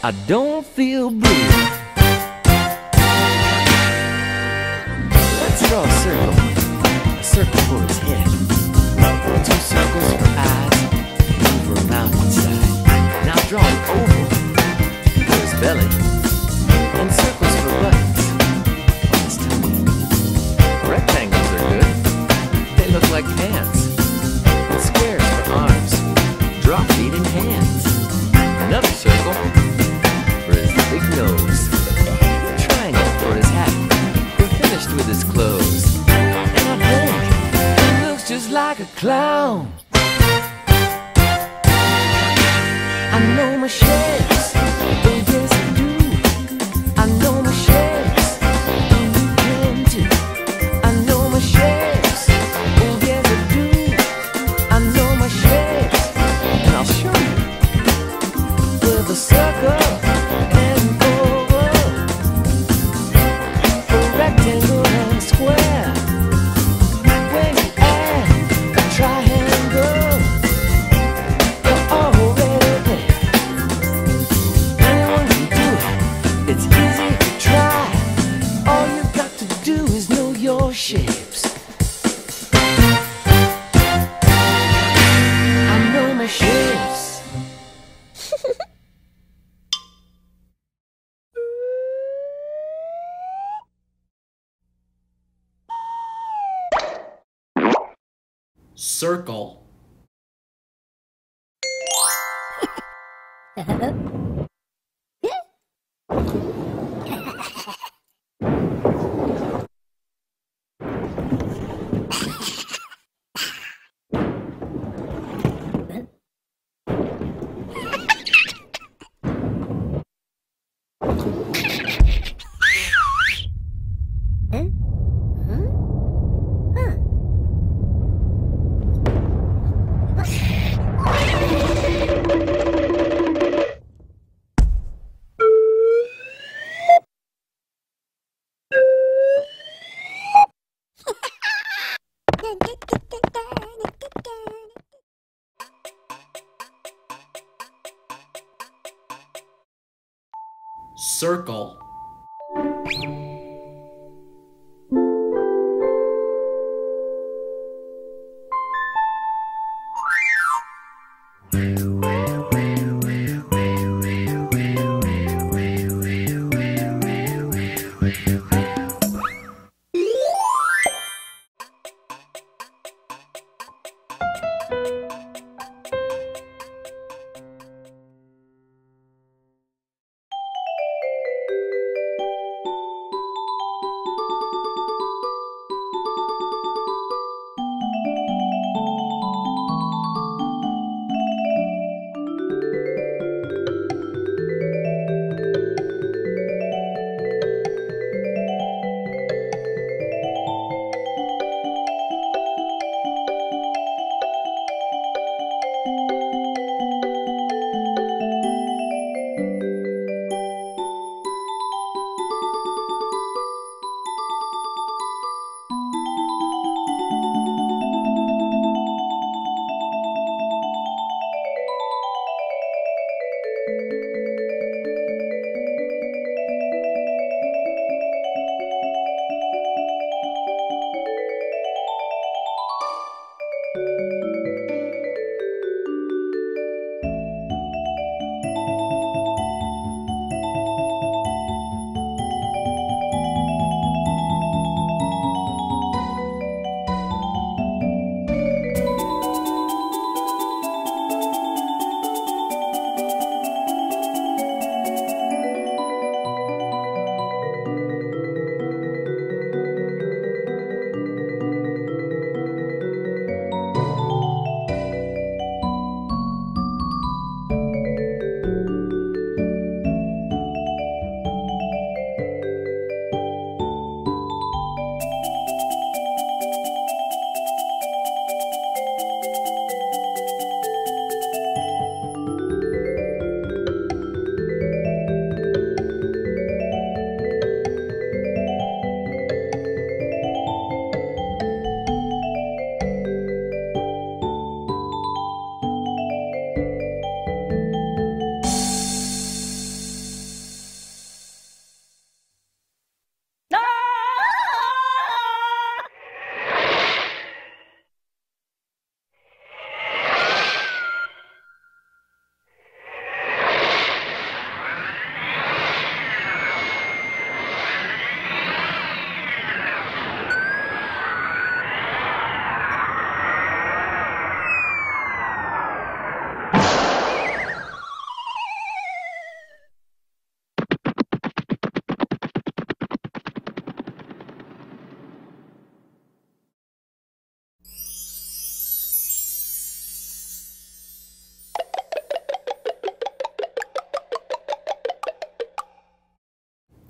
I don't feel blue. Let's draw a circle for his head, 2 circles for eyes, for a mouth inside. Now draw an oval for his belly, and circles for buttons on his tummy. Rectangles are good, they look like pants, and squares for arms, drop feet and hands. Another circle for his big nose, a triangle for his hat. We're finished with his clothes, and I think he looks just like a clown. I know my shapes, oh yes I do. I know my shapes, and you can too. I know my shapes, oh yes I do. I know my shapes, and I'll show you. With a circle and an oval, a rectangle and a square. When you add a triangle, you're already there. Anyone can do it, it's easy to try. All you've got to do is know your shapes. I know my shapes. Circle. Circle.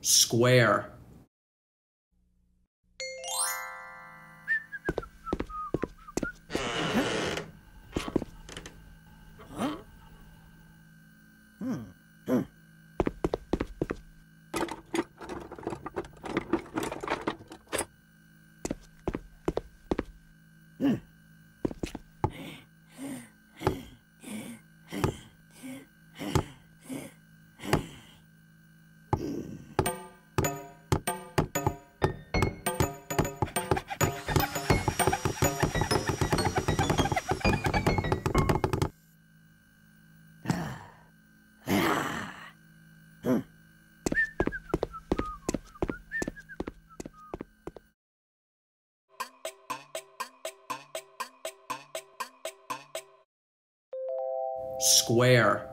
Square. Square.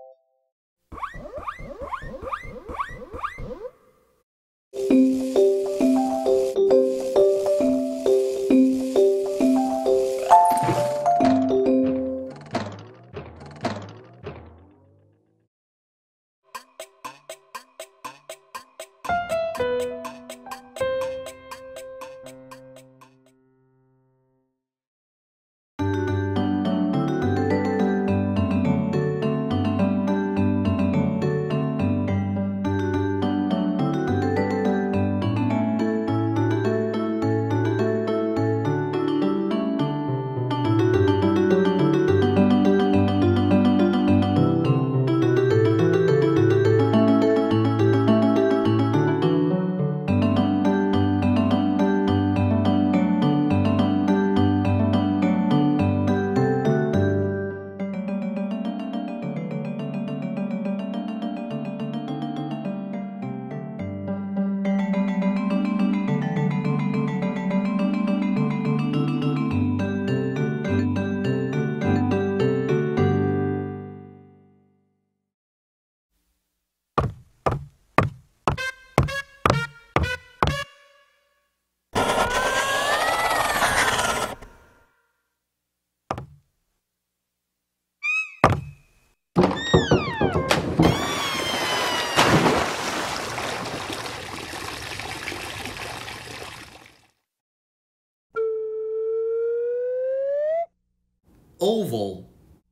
Oval.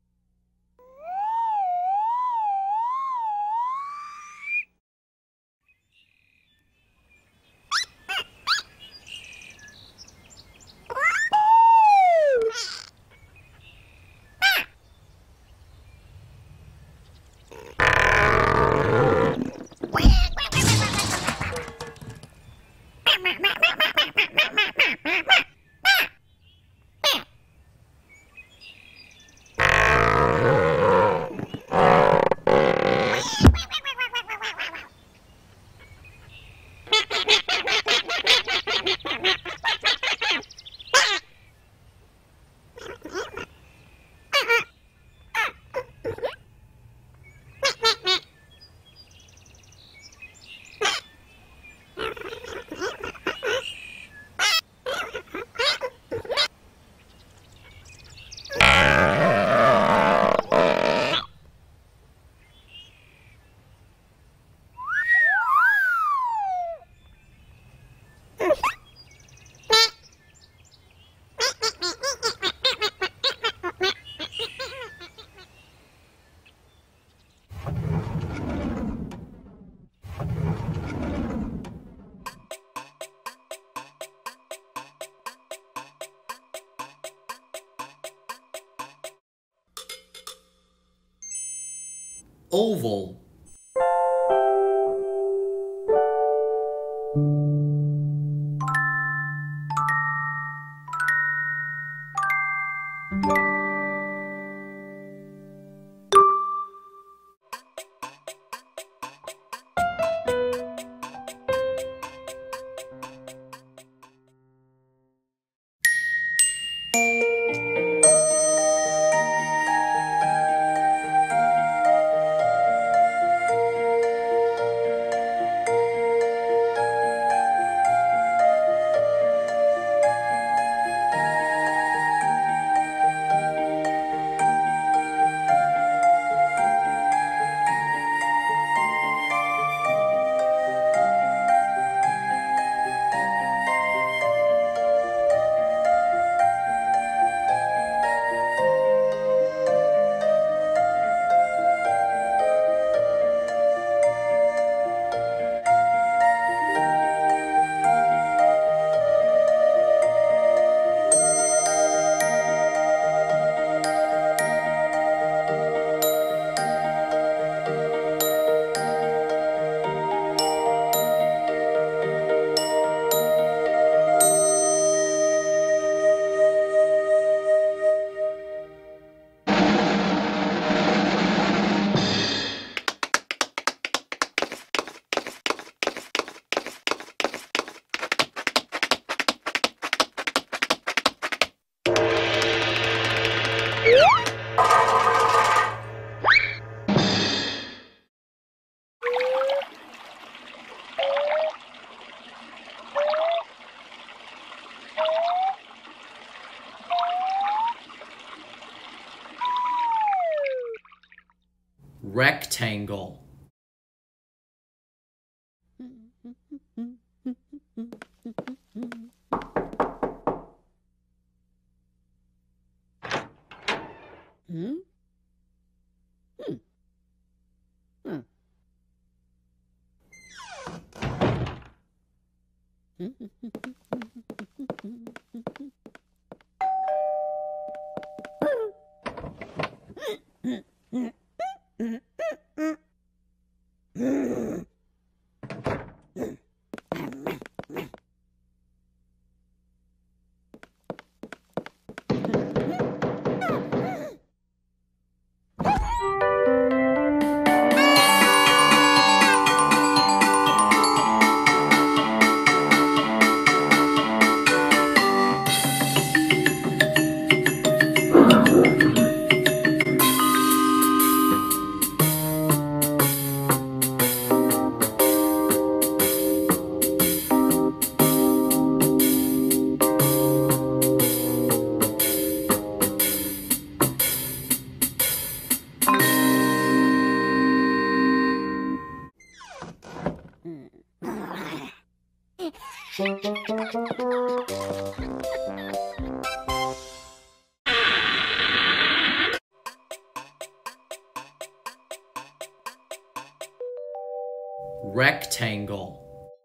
Oval. Rectangle. Rectangle.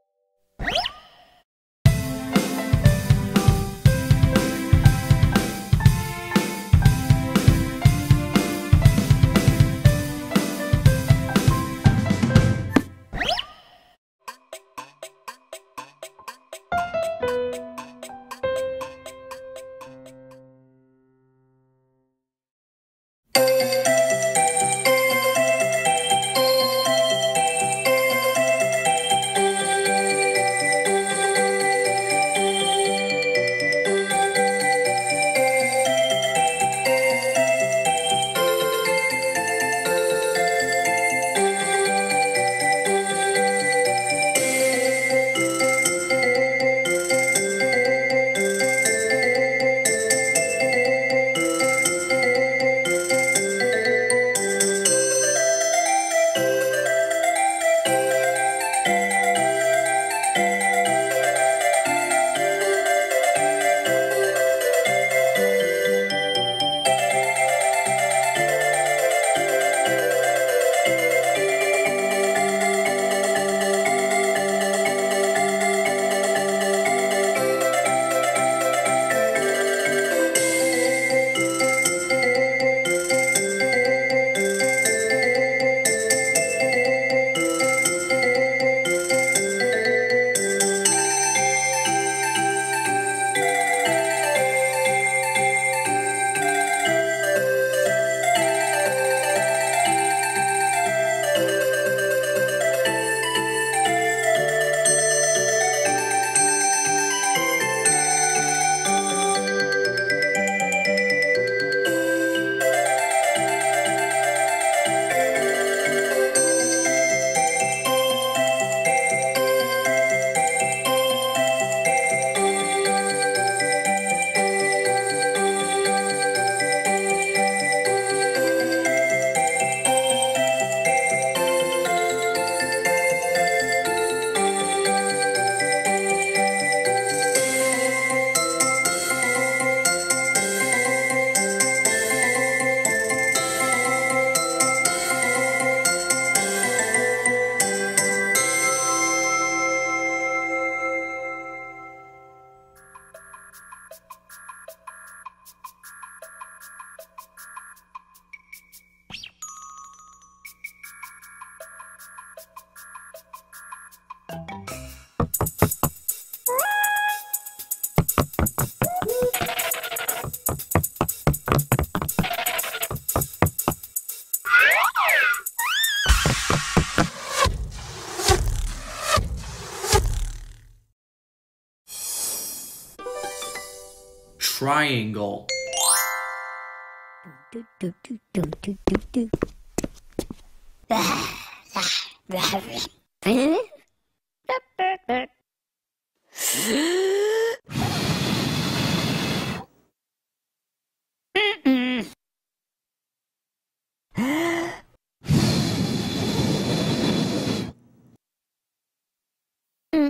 Triangle.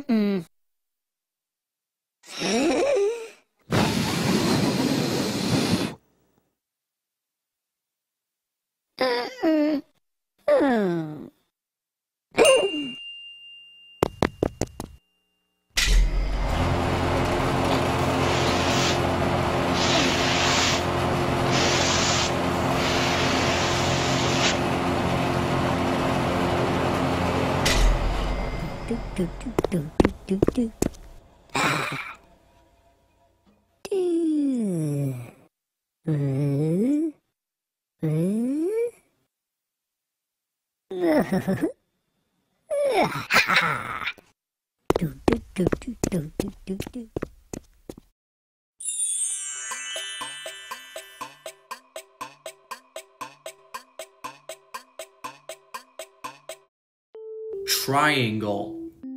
Mm-mm. Do, do, do, do, do, do. Do. Do, do, do, do, do, do, do. Triangle.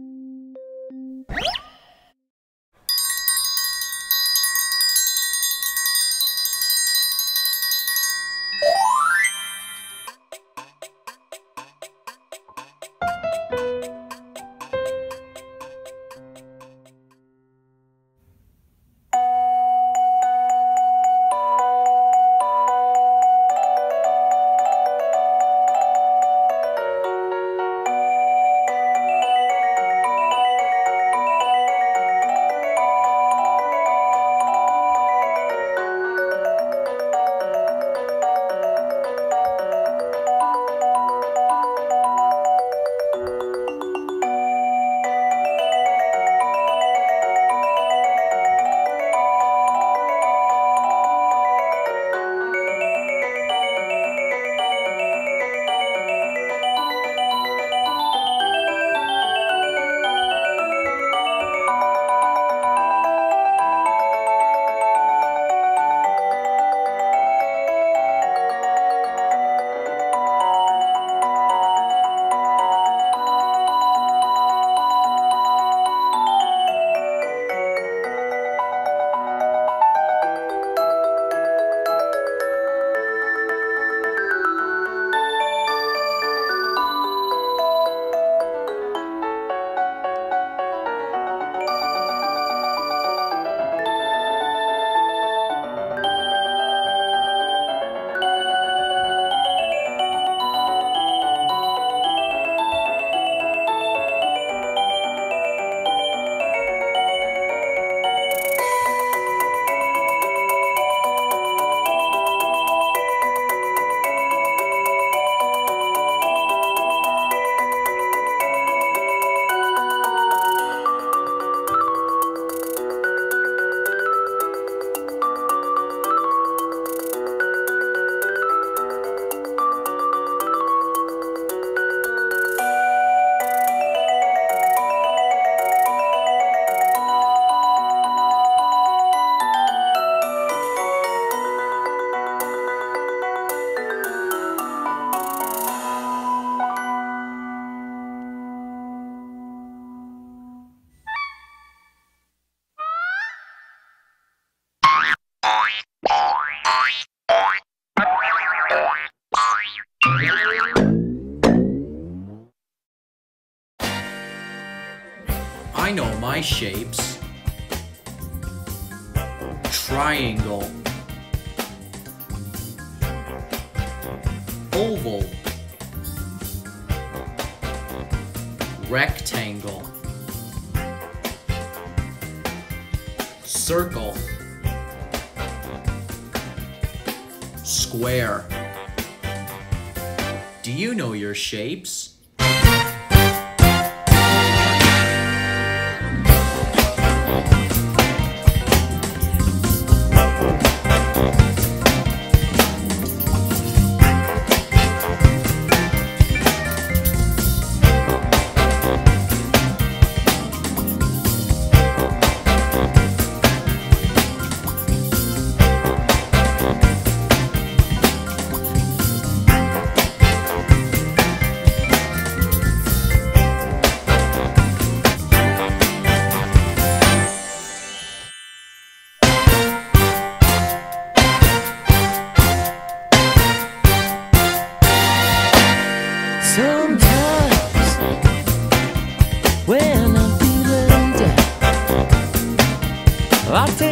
I know my shapes. Triangle. Oval. Rectangle. Circle. Square. Do you know your shapes?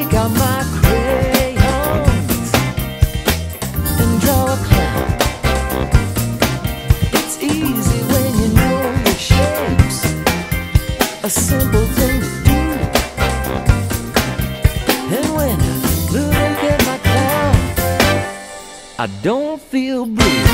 take out my crayons and draw a clown. It's easy when you know your shapes, a simple thing to do. And when I look at my clown, I don't feel blue.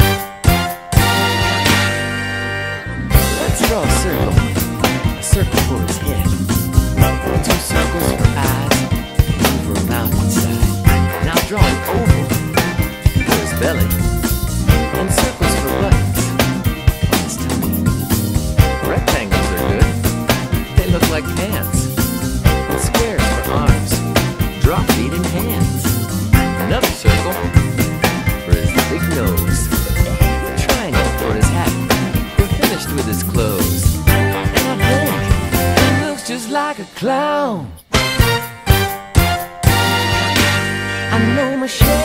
Let's draw a circle for his head, 2 circles for eyes, for a mouth inside. Now draw an oval for his belly, and circles for buttons on his tummy. Rectangles are good, they look like pants, and squares for arms, drop feet and hands. Another circle for his big nose, triangle for his hat. We're finished with his clothes, and I think he looks just like a clown. I know my shape.